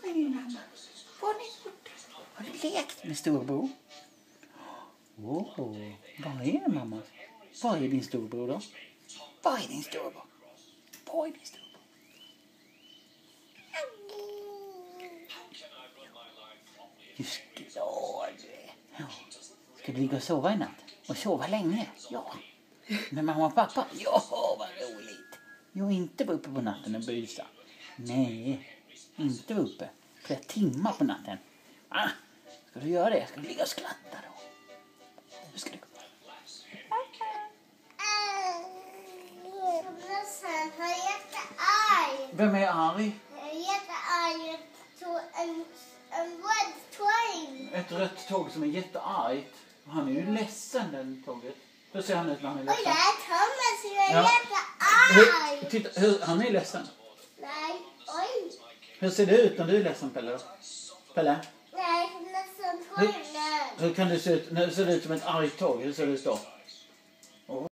är din mamma? Vad har ni gjort? Har du lekt med storbror? Vad är det, mamma? Vad är din storbror då? Vad är din storbror? Vad är din storbror? Just glad. Ja. Ska du ligga och sova i natt? Och sova länge? Ja. Med mamma och pappa? Ja, vad roligt. Jag inte var uppe på natten och busa. Nej, inte var uppe. Flera timmar på natten. Ska du göra det? Ska du ligga och skratta då? Hur ska du gå? Han är jättearg. Vem är arg? Han är jättearg. En röd tåg. Ett rött tåg som är jätteargt. Han är ju ledsen, den tåget. Hur ser han ut när han är Och ledsen? jag är Thomas och jag är Ja. jättearg. Titta, han är ledsen. Nej, oj. Hur ser det ut när du är ledsen, Pelle? Pelle? Nej, nästan tågen. Hur kan det se ut? När det ser ut som ett argt tåg? Hur ser det ut då?